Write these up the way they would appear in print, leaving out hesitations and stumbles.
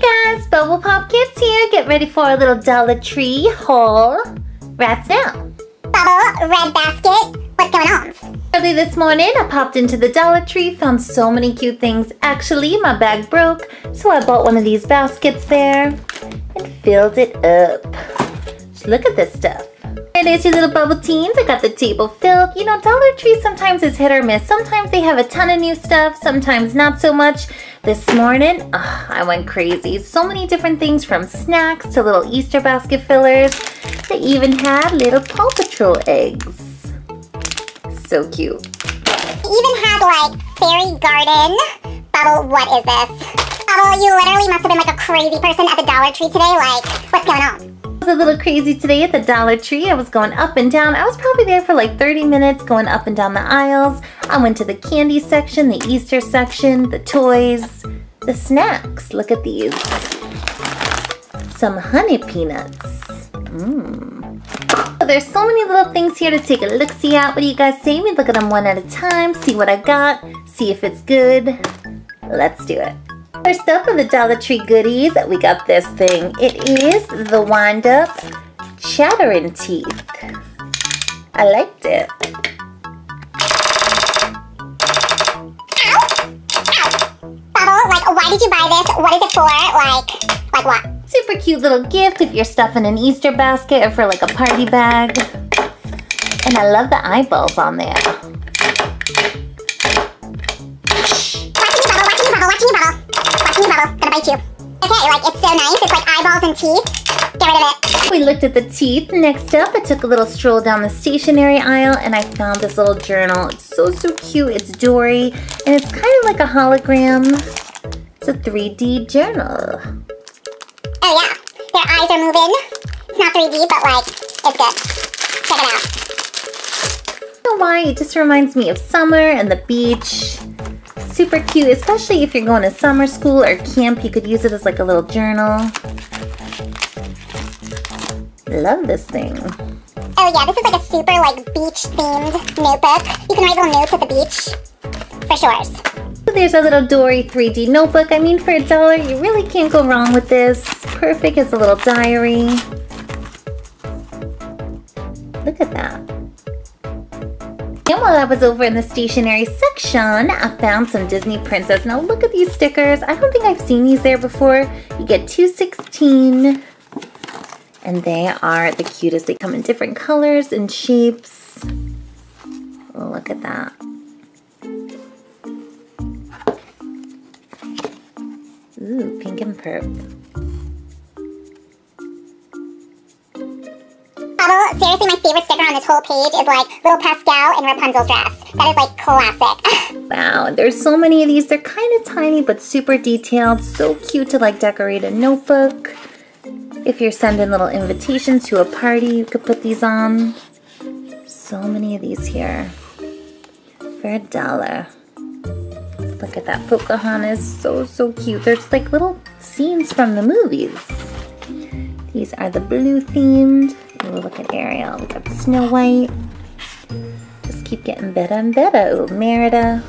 guys, Bubble Pop Kids here. Get ready for a little Dollar Tree haul. Right now. Bubble, red basket, what's going on? Early this morning, I popped into the Dollar Tree, found so many cute things. Actually, my bag broke, so I bought one of these baskets there and filled it up. Just look at this stuff. There it is, your little bubble teens. I got the table filled. You know, Dollar Tree sometimes is hit or miss. Sometimes they have a ton of new stuff, sometimes not so much. This morning, I went crazy. So many different things, from snacks to little Easter basket fillers. They even had little Paw Patrol eggs. So cute. They even had like fairy garden. Bubble, what is this? Bubble, you literally must have been like a crazy person at the Dollar Tree today. Like, what's going on? I was a little crazy today at the Dollar Tree. I was going up and down. I was probably there for like 30 minutes going up and down the aisles. I went to the candy section, the Easter section, the toys, the snacks. Look at these. Some honey peanuts. So there's so many little things here to take a look-see at. What do you guys say? We look at them one at a time, see what I got, see if it's good. Let's do it. First up for the Dollar Tree goodies, we got this thing. It is the wind-up chattering teeth. I liked it. Bubble, like, why did you buy this? What is it for? Like what? Super cute little gift if you're stuffing an Easter basket or for like a party bag. And I love the eyeballs on there. Watching you, Bubble. Gonna bite you. Okay, like, it's so nice. It's like eyeballs and teeth. Get rid of it. We looked at the teeth. Next up, I took a little stroll down the stationery aisle and I found this little journal. It's so cute. It's Dory and it's kind of like a hologram. It's a 3D journal. Oh yeah, their eyes are moving. It's not 3D, but like, it's good. Check it out. I don't know why, it just reminds me of summer and the beach. Super cute, especially if you're going to summer school or camp. You could use it as like a little journal. Love this thing. Oh yeah, this is like a super like beach themed notebook. You can write little notes at the beach, for sure. So there's a little Dory 3D notebook. I mean, for $1, you really can't go wrong with this. Perfect as a little diary. Look at that. And while I was over in the stationery section, I found some Disney Princess. Now look at these stickers. I don't think I've seen these there before. You get 216. And they are the cutest. They come in different colors and shapes. Look at that. Ooh, pink and purple. Bubble, seriously, my favorite sticker on this whole page is like little Pascal in Rapunzel's dress. That is like classic. Wow, there's so many of these. They're kind of tiny but super detailed. So cute to like decorate a notebook. If you're sending little invitations to a party, you could put these on. So many of these here for $1. Look at that, Pocahontas, so cute. There's like little scenes from the movies. These are the blue themed. Ooh, look at Ariel, we got Snow White. Just keep getting better and better. Ooh, Merida.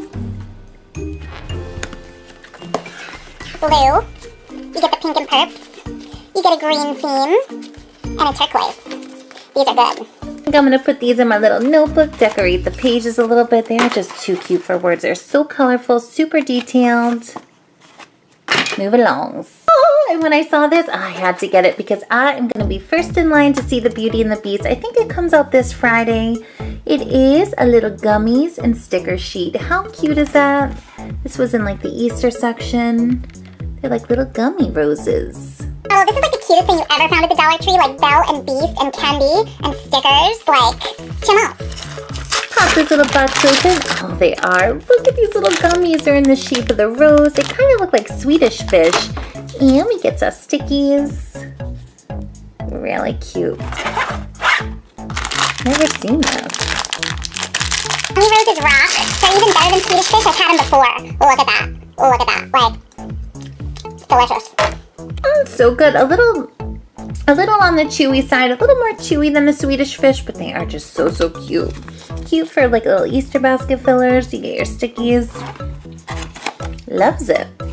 Blue, you get the pink and purps. You get a green theme and a turquoise. These are good. I think I'm gonna put these in my little notebook, decorate the pages a little bit. They are just too cute for words. They're so colorful, super detailed. Move along. Oh, and when I saw this, I had to get it because I am gonna be first in line to see the Beauty and the Beast. I think it comes out this Friday. It is a little gummies and sticker sheet. How cute is that? This was in like the Easter section. They're like little gummy roses. Oh, this is like the cutest thing you ever found at the Dollar Tree, like Belle and Beast and candy and stickers, like, chill out. Pop this little box open. Oh, they are. Look at these little gummies. They're in the shape of the rose. They kind of look like Swedish fish. And we get some stickies. Really cute. Never seen this. Honey roses rock. They're even better than Swedish fish. I've had them before. Oh, look at that. Oh, look at that. Like, delicious. So good. A little on the chewy side, a little more chewy than the Swedish fish, but they are just so cute. Cute for like little Easter basket fillers. You get your stickies. Loves it.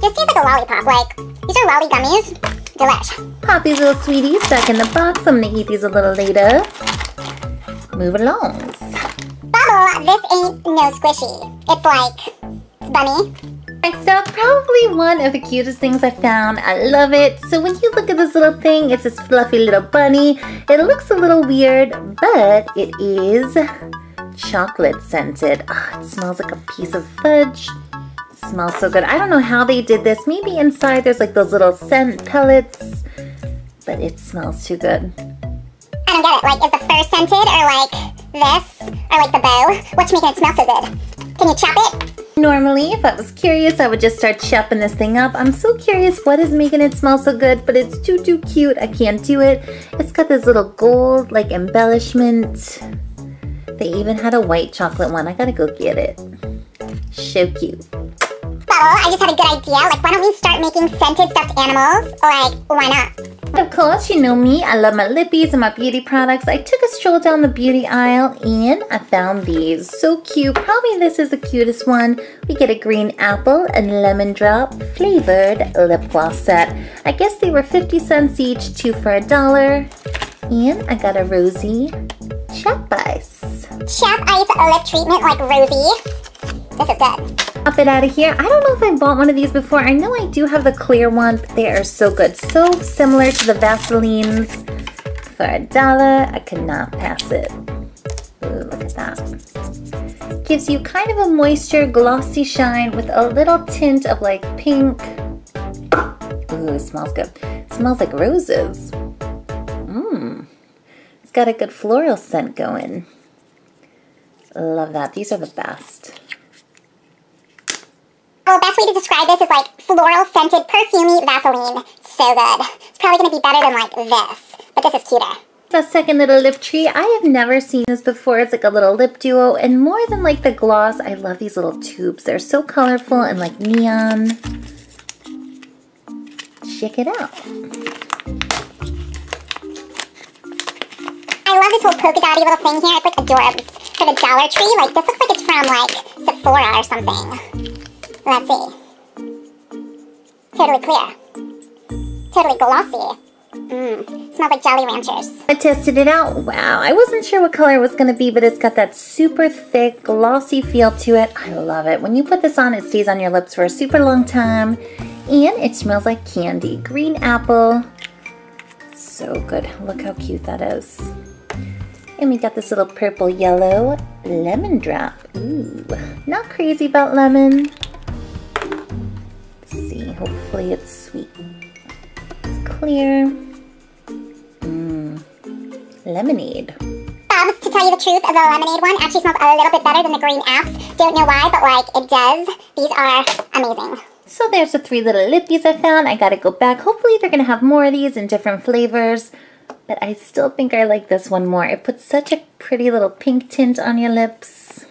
This tastes like a lollipop. Like, these are lolly gummies. Delish. Pop these little sweeties back in the box. I'm gonna eat these a little later. Move along. Bubble, this ain't no squishy. It's like, it's bunny. Next up, probably one of the cutest things I found. I love it. So when you look at this little thing, it's this fluffy little bunny. It looks a little weird, but it is chocolate scented. Oh, it smells like a piece of fudge. It smells so good. I don't know how they did this. Maybe inside there's like those little scent pellets, but it smells too good. I don't get it. Like, is the fur scented or like this or like the bow? What's making it smell so good? Can you chop it? Normally, if I was curious, I would just start chopping this thing up. I'm so curious what is making it smell so good, but it's too cute. I can't do it. It's got this little gold like embellishment. They even had a white chocolate one. I gotta go get it. So cute. Bubble, I just had a good idea. Like, why don't we start making scented stuffed animals? Like, why not? Of course, you know me. I love my lippies and my beauty products. I took a stroll down the beauty aisle and I found these. So cute. Probably this is the cutest one. We get a green apple and lemon drop flavored lip gloss set. I guess they were 50 cents each, 2 for $1. And I got a rosy chap ice. Chap ice lip treatment like Rosie. This is good. Pop it out of here. I don't know if I bought one of these before. I know I do have the clear one, but they are so good. So similar to the Vaselines. For $1, I could not pass it. Ooh, look at that. Gives you kind of a moisture, glossy shine with a little tint of like pink. Ooh, it smells good. It smells like roses. Mmm. It's got a good floral scent going. Love that. These are the best. Well, best way to describe this is like floral scented perfumey Vaseline. So good. It's probably going to be better than like this, but this is cuter. The second little lip treat. I have never seen this before. It's like a little lip duo, and more than like the gloss, I love these little tubes. They're so colorful and like neon. Check it out. I love this whole polka dotty little thing here. It's like adorable. For the Dollar Tree, like this looks like it's from like Sephora or something. Let's see. Totally clear. Totally glossy. Smells like Jolly Ranchers. I tested it out. Wow, I wasn't sure what color it was going to be, but it's got that super thick, glossy feel to it. I love it. When you put this on, it stays on your lips for a super long time, and it smells like candy. Green apple. So good. Look how cute that is. And we got this little purple yellow lemon drop. Ooh, not crazy about lemon. Let's see, hopefully it's sweet. It's clear. Lemonade. To tell you the truth, the lemonade one actually smells a little bit better than the green apps. Don't know why, but like it does. These are amazing. So there's the 3 little lippies I found. I gotta go back. Hopefully they're gonna have more of these in different flavors. But I still think I like this one more. It puts such a pretty little pink tint on your lips.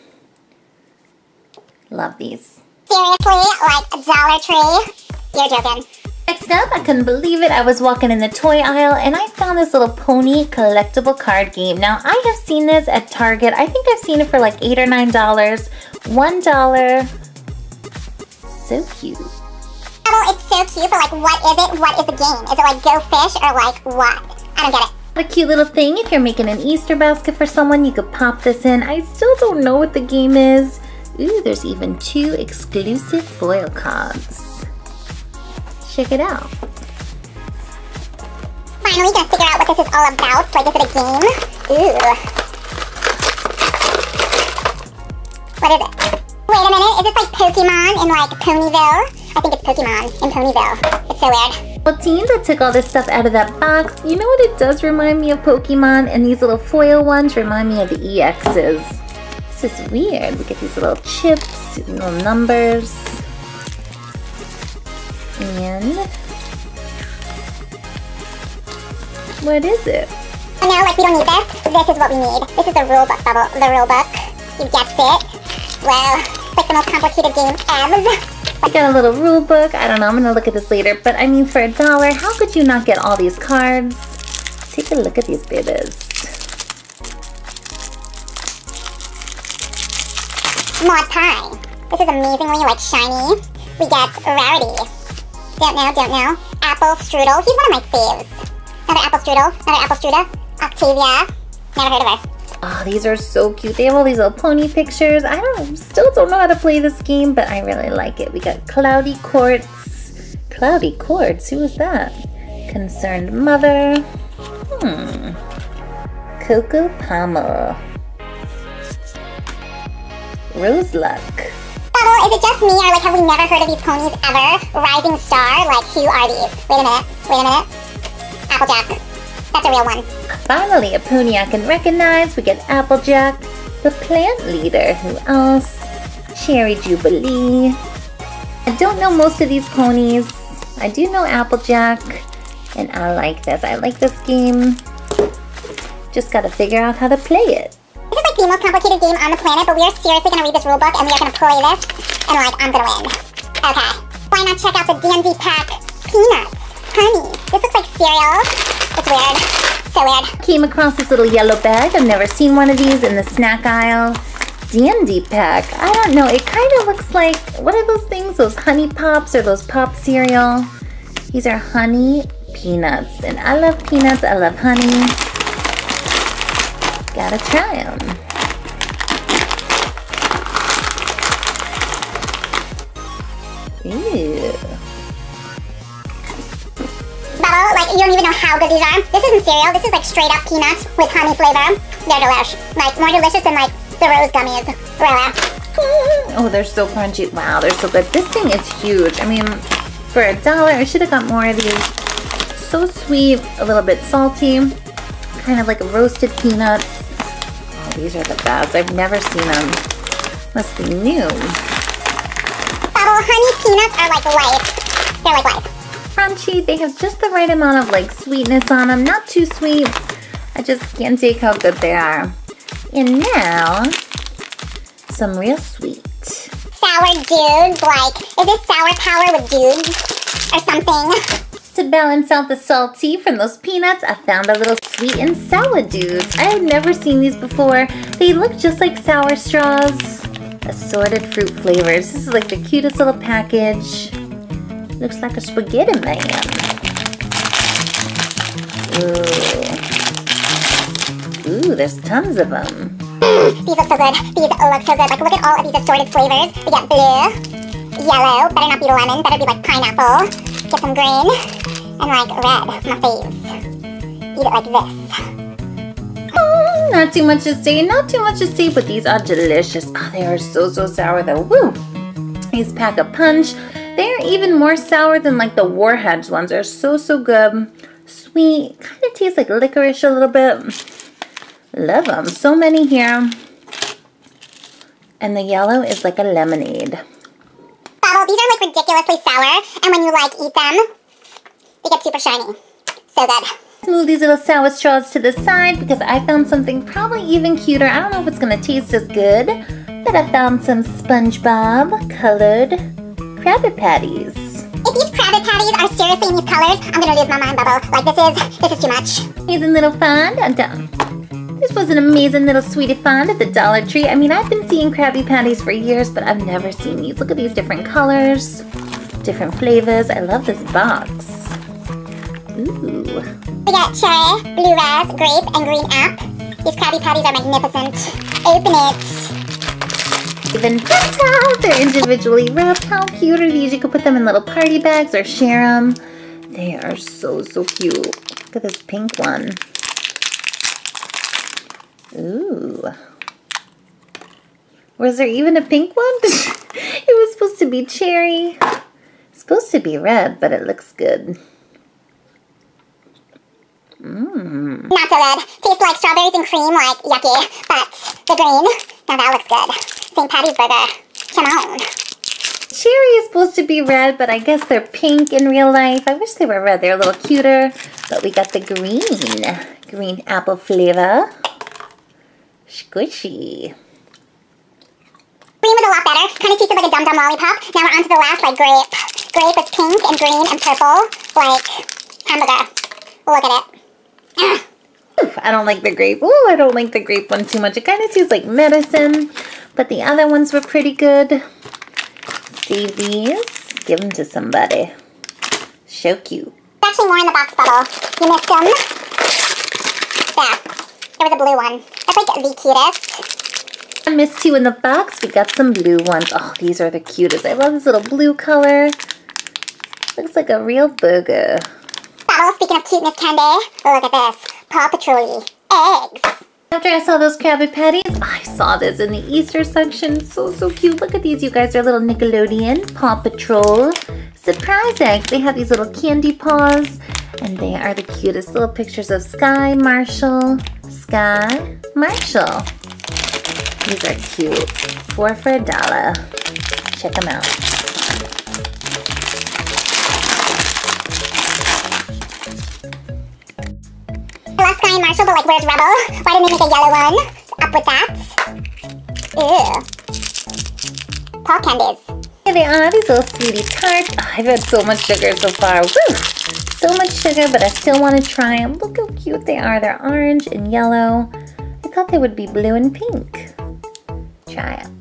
Love these. Seriously, like Dollar Tree? You're joking. Next up, I couldn't believe it. I was walking in the toy aisle and I found this little pony collectible card game. Now, I have seen this at Target. I think I've seen it for like $8 or $9. $1. So cute. Oh, it's so cute, but like what is it? What is the game? Is it like Go Fish or like what? I don't get it. A cute little thing. If you're making an Easter basket for someone, you could pop this in. I still don't know what the game is. Ooh, there's even 2 exclusive foil cards. Check it out. Finally gonna figure out what this is all about. Like, is it a game? Ooh. What is it? Wait a minute, is this like Pokemon in like Ponyville? I think it's Pokemon in Ponyville. It's so weird. Well, teens, I took all this stuff out of that box. You know what it does remind me of Pokemon? And these little foil ones remind me of the EXs. This is weird. We get these little chips, little numbers. And what is it? Oh no, like we don't need this. This is what we need. This is the rule book, Bubble. The rule book. You guessed it. Well, it's like the most complicated game ever. I got a little rule book. I don't know. I'm going to look at this later. But I mean, for $1, how could you not get all these cards? Take a look at these babies. Mod Pie. This is amazingly like shiny. We get Rarity. Don't know. Apple strudel. He's one of my faves. Another apple strudel. Octavia. Never heard of her. Oh, these are so cute. They have all these little pony pictures. I still don't know how to play this game, but I really like it. We got Cloudy Quartz. Cloudy Quartz? Who is that? Concerned Mother. Coco Pommel. Rose Luck. Bubble, is it just me, or like have we never heard of these ponies ever? Rising Star? Like, who are these? Wait a minute. Applejack. That's a real one. Finally, a pony I can recognize. We get Applejack, the plant leader. Who else? Cherry Jubilee. I don't know most of these ponies. I do know Applejack, and I like this. I like this game. Just gotta figure out how to play it. This is like the most complicated game on the planet, but we are seriously gonna read this rule book and we are gonna play this, and like, I'm gonna win. Okay. Why not check out the D&D pack Peanuts? Honey. This looks like cereal. It's weird. So weird. Came across this little yellow bag. I've never seen one of these in the snack aisle. D&D pack. I don't know. It kind of looks like, what are those things? Those Honey Pops or those pop cereal? These are Honey Peanuts. And I love peanuts. I love honey. Gotta try them. Ew. Bubble, like, you don't even know how good these are. This isn't cereal. This is like straight up peanuts with honey flavor. They're delish. Like, more delicious than like the rose gummies. Really. Oh, they're so crunchy. Wow, they're so good. This thing is huge. I mean, for $1, I should have got more of these. So sweet, a little bit salty, kind of like roasted peanuts. Oh, these are the best. I've never seen them. Must be new. Bubble, honey peanuts are like life. They're like life. Crunchy. They have just the right amount of like sweetness on them. Not too sweet. I just can't take how good they are. And now, some real sweet. Sour dudes, like, is this sour power with dudes or something? To balance out the salty from those peanuts, I found a little sweet and sour dudes. I had never seen these before. They look just like sour straws. Assorted fruit flavors. This is like the cutest little package. Looks like a spaghetti man. Ooh, there's tons of them. These look so good. These look so good. Like, look at all of these assorted flavors. We got blue, yellow, better not be lemon, better be like pineapple. Get some green, and like red, my faves. Eat it like this. Not too much to say, but these are delicious. Oh, they are so sour though. Woo! These pack a punch. They're even more sour than like the Warheads ones. They're so good. Sweet, kind of tastes like licorice a little bit. Love them. So many here. And the yellow is like a lemonade. Bubble, these are like ridiculously sour, and when you like eat them, they get super shiny. So good. Let's move these little sour straws to the side because I found something probably even cuter. I don't know if it's gonna taste as good, but I found some SpongeBob colored Krabby Patties. If these Krabby Patties are seriously in these colors, I'm gonna lose my mind, Bubble. Like, this is too much. Amazing little find. This was an amazing little sweetie find at the Dollar Tree. I mean, I've been seeing Krabby Patties for years, but I've never seen these. Look at these different colors, different flavors. I love this box. Ooh. We got cherry, blue raz, grape, and green app. These Krabby Patties are magnificent. Open it. Even better, they're individually wrapped. How cute are these? You could put them in little party bags or share them. They are so cute. Look at this pink one. Ooh. Was there even a pink one? It was supposed to be cherry. It's supposed to be red, but it looks good. Not so good. Tastes like strawberries and cream, like yucky. But the green, now that looks good. St. Patty's Burger. Come on. Cherry is supposed to be red, but I guess they're pink in real life. I wish they were red. They're a little cuter. But we got the green apple flavor. Squishy. Green was a lot better. Kind of tasted like a Dum Dum lollipop. Now we're on to the last, like grape. Grape is pink and green and purple, like hamburger. Look at it. I don't like the grape. Ooh, I don't like the grape one too much. It kind of tastes like medicine, but the other ones were pretty good. Save these. Give them to somebody. So cute. There's actually more in the box, Bubble. You missed them. There. There was a blue one. That's like the cutest. I missed two in the box. We got some blue ones. Oh, these are the cutest. I love this little blue color. Looks like a real burger. Bubble, speaking of cuteness candy, look at this. Paw Patrol eggs. After I saw those Krabby Patties, I saw this in the Easter section. So cute. Look at these, you guys. They're little Nickelodeon Paw Patrol surprise eggs. They have these little candy paws, and they are the cutest little pictures of Sky, Marshall, Sky, Marshall. These are cute. 4 for $1. Check them out. I love Sky and Marshall, but like, where's Rebel? Why didn't they make a yellow one? Up with that. Ew. Paw candies. Here they are, these little sweetie tarts. Oh, I've had so much sugar so far. Woo! So much sugar, but I still want to try them. Look how cute they are. They're orange and yellow. I thought they would be blue and pink. Try it.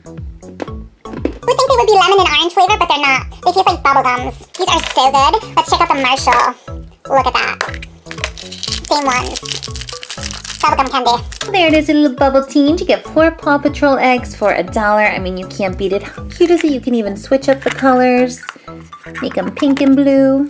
I would think they would be lemon and orange flavor, but they're not. They taste like bubblegums. These are so good. Let's check out the Marshall. Look at that. Same ones. Bubblegum candy. There it is, a little bubble teen. You get 4 Paw Patrol eggs for $1. I mean, you can't beat it. How cute is it? You can even switch up the colors. Make them pink and blue.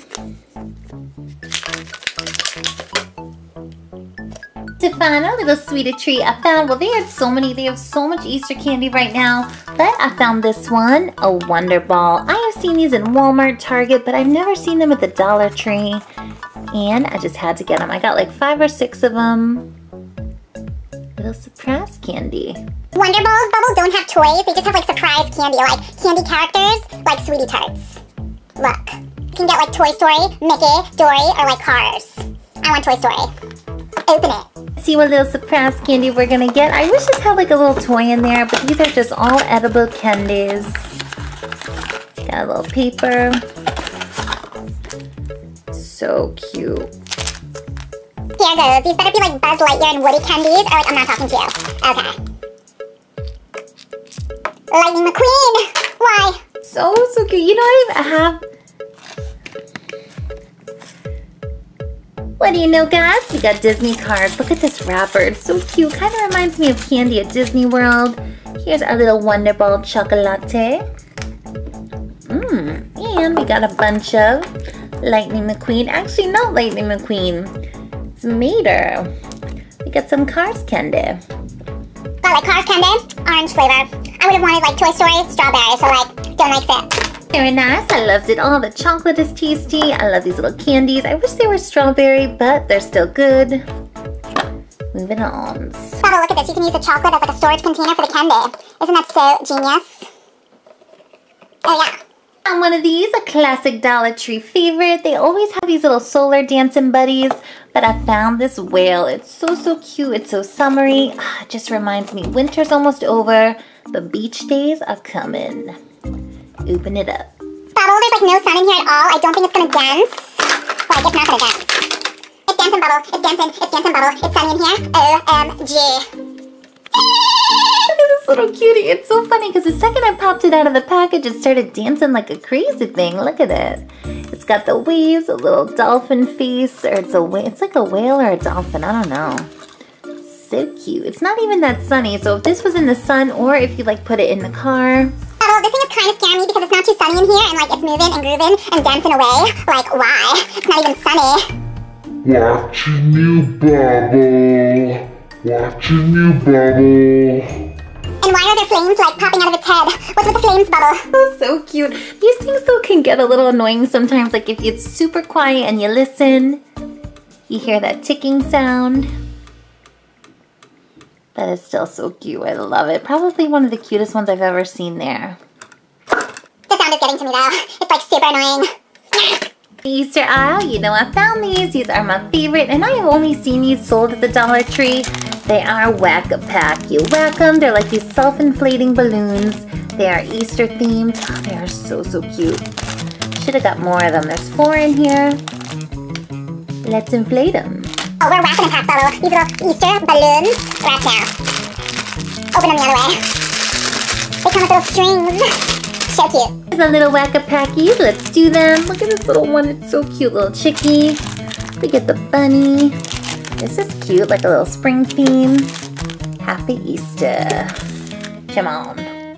To find our little sweetie treat I found, well, they have so much Easter candy right now, but I found this one, a Wonder Ball. I have seen these in Walmart, Target, but I've never seen them at the Dollar Tree, and I just had to get them. I got like 5 or 6 of them. Little surprise candy. Wonder Balls, Bubble, don't have toys. They just have like surprise candy, like candy characters, like Sweetie Tarts. Look. You can get like Toy Story, Mickey, Dory, or like Cars. I want Toy Story. Open it. See what little surprise candy we're gonna get. I wish this had like a little toy in there, but these are just all edible candies. Got a little paper. So cute. Here goes. These better be like Buzz Lightyear and Woody candies, or like I'm not talking to you. Okay. Lightning McQueen! Why? So cute. You know what I have? What do you know, guys? We got Disney cards. Look at this wrapper. It's so cute. Kind of reminds me of candy at Disney World. Here's our little Wonder Ball chocolate. And we got a bunch of Lightning McQueen. Actually, not Lightning McQueen. It's Mater. We got some Cars candy. Got like Cars candy, orange flavor. I would have wanted like Toy Story, strawberry, so like, don't like it. Very nice. I loved it all. The chocolate is tasty. I love these little candies. I wish they were strawberry, but they're still good. Moving on. Bubba, look at this. You can use the chocolate as like a storage container for the candy. Isn't that so genius? Oh yeah. And one of these, a classic Dollar Tree favorite. They always have these little solar dancing buddies, but I found this whale. It's so cute. It's so summery. It just reminds me winter's almost over. The beach days are coming. Open it up. Bubble, there's like no sun in here at all. I don't think it's gonna dance. Like, it's not gonna dance. It's dancing, Bubble. It's dancing. It's dancing, Bubble. It's sunny in here. OMG. Look at this little cutie. It's so funny because the second I popped it out of the package, it started dancing like a crazy thing. Look at it. It's got the waves, a little dolphin face, or it's like a whale or a dolphin. I don't know. So cute. It's not even that sunny, so if this was in the sun or if you like put it in the car. Bubble, this thing is kind of scaring me because it's not too sunny in here and like it's moving and grooving and dancing away. Like, why? It's not even sunny. Watching you, Bubble. Watching you, Bubble. And why are there flames like popping out of its head? What's with the flames, Bubble? Oh, so cute. These things though can get a little annoying sometimes. Like if it's super quiet and you listen, you hear that ticking sound. That is still so cute. I love it. Probably one of the cutest ones I've ever seen there. The sound is getting to me though. It's like super annoying. The Easter aisle, you know I found these. These are my favorite, and I have only seen these sold at the Dollar Tree. They are Whack-A-Pack. You whack them. They're like these self-inflating balloons. They are Easter themed. Oh, they are so cute. Should have got more of them. There's 4 in here. Let's inflate them. Oh, we're wrapping a pack, Bubble. These little Easter balloons. Wrap now. Open them the other way. They come with little strings. So cute. Here's a little Whack-A-Packies. Let's do them. Look at this little one. It's so cute. Little chickie. Look at the bunny. This is cute, like a little spring theme. Happy Easter. Come on.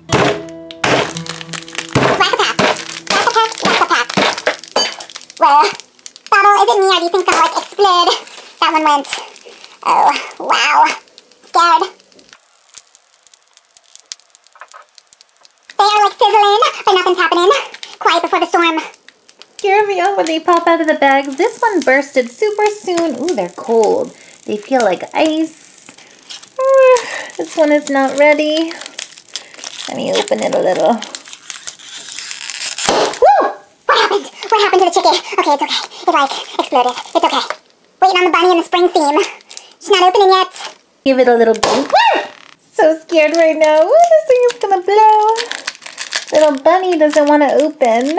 Well, Bubble, is it me or do you think that'll like explode? That one went. Oh, wow. Scared. They are like sizzling, but nothing's happening. Quiet before the storm. Scare me out when they pop out of the bags. This one bursted super soon. Ooh, they're cold. They feel like ice. This one is not ready. Let me open it a little. Woo! What happened? What happened to the chickie? Okay, it's okay. It like exploded. It's okay. Waiting on the bunny and the spring theme. She's not opening yet. Give it a little boost. So scared right now. Ooh, this thing is gonna blow. Little bunny doesn't want to open.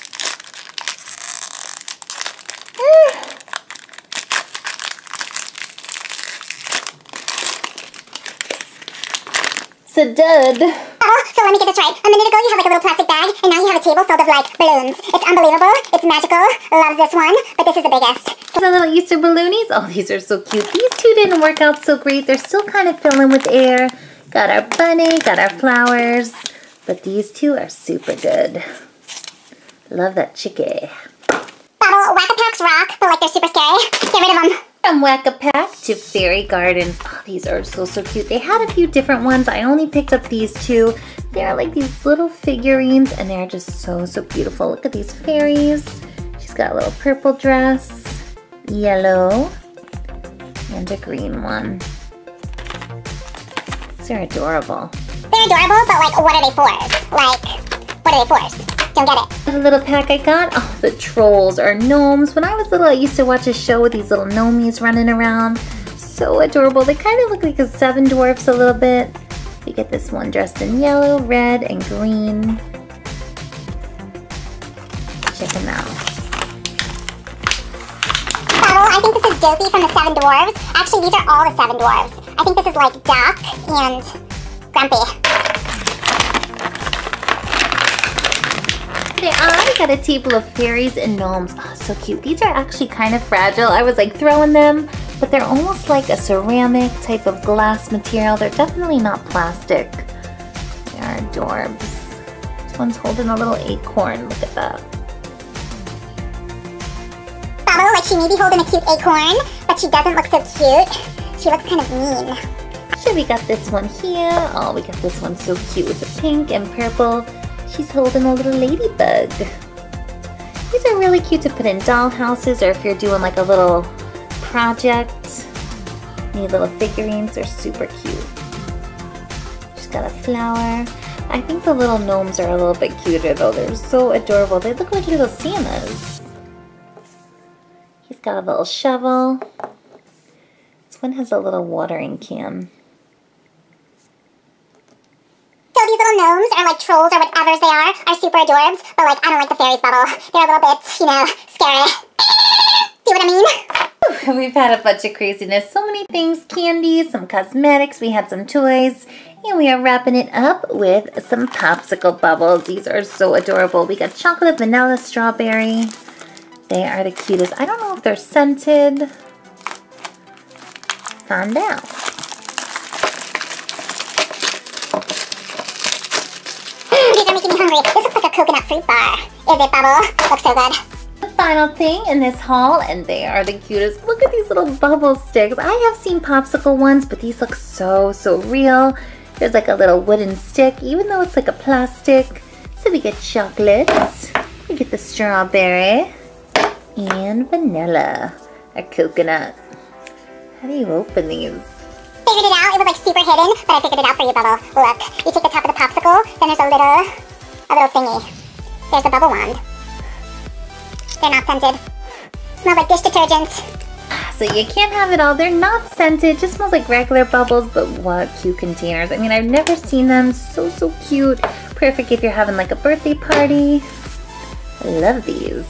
It's a dud. Oh, so let me get this right. A minute ago you had like a little plastic bag, and now you have a table filled with like balloons. It's unbelievable. It's magical. Loves this one, but this is the biggest. The little Easter balloonies. Oh, these are so cute. These two didn't work out so great. They're still kind of filling with air. Got our bunny, got our flowers. But these two are super good. Love that chickie. Bubble, Whack-A-Packs rock, but like they're super scary. Get rid of them. From Whack-A-Pack to Fairy Gardens. Oh, these are so cute. They had a few different ones. I only picked up these two. They're like these little figurines, and they're just so beautiful. Look at these fairies. She's got a little purple dress, yellow, and a green one. These are adorable. They're adorable, but like, what are they for? Like, what are they for? Don't get it. The little pack I got, oh, the trolls are gnomes. When I was little, I used to watch a show with these little gnomies running around. So adorable. They kind of look like the Seven Dwarfs a little bit. We get this one dressed in yellow, red, and green. Check them out. Bubble, I think this is Dopey from the Seven Dwarves. Actually, these are all the Seven Dwarves. I think this is like Duck and Grumpy. I got a table of fairies and gnomes. Oh, so cute. These are actually kind of fragile. I was like throwing them, but they're almost like a ceramic type of glass material. They're definitely not plastic. They are adorbs. This one's holding a little acorn. Look at that. Bubble, like she may be holding a cute acorn, but she doesn't look so cute. She looks kind of mean. So we got this one here. Oh, we got this one so cute with the pink and purple. She's holding a little ladybug. These are really cute to put in doll houses, or if you're doing like a little project. Need little figurines. They're super cute. She's got a flower. I think the little gnomes are a little bit cuter though. They're so adorable. They look like little Santas. He's got a little shovel. This one has a little watering can. So these little gnomes, or like trolls, or whatever they are super adorbs, but like, I don't like the fairies, Bubble. They're a little bit, you know, scary. See what I mean? We've had a bunch of craziness. So many things. Candy, some cosmetics, we had some toys, and we are wrapping it up with some popsicle bubbles. These are so adorable. We got chocolate, vanilla, strawberry. They are the cutest. I don't know if they're scented. Find out. These are making me hungry. This looks like a coconut fruit bar. Is it, Bubble? Looks so good. The final thing in this haul, and they are the cutest. Look at these little bubble sticks. I have seen popsicle ones, but these look so real. There's like a little wooden stick, even though it's like a plastic. So we get chocolates, we get the strawberry, and vanilla, a coconut. How do you open these? Figured it out. It was like super hidden, but I figured it out for you, Bubble. Look, you take the top of the popsicle, then there's a little thingy. There's the bubble wand. They're not scented. Smells like dish detergent. So you can't have it all. They're not scented. Just smells like regular bubbles, but what cute containers. I mean, I've never seen them. So cute. Perfect if you're having like a birthday party. I love these.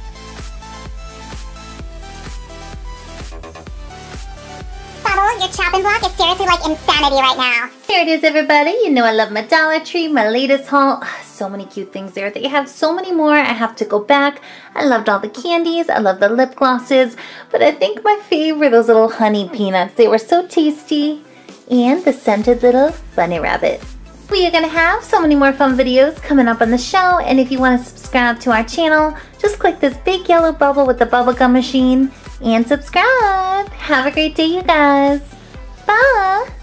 Bubble, your chocolate shopping block is seriously like insanity right now. There it is, everybody. You know I love my Dollar Tree, my latest haul. So many cute things there. They have so many more. I have to go back. I loved all the candies. I love the lip glosses. But I think my favorite, those little honey peanuts. They were so tasty. And the scented little bunny rabbit. We are going to have so many more fun videos coming up on the show. And if you want to subscribe to our channel, just click this big yellow bubble with the bubblegum machine and subscribe. Have a great day, you guys. Bye.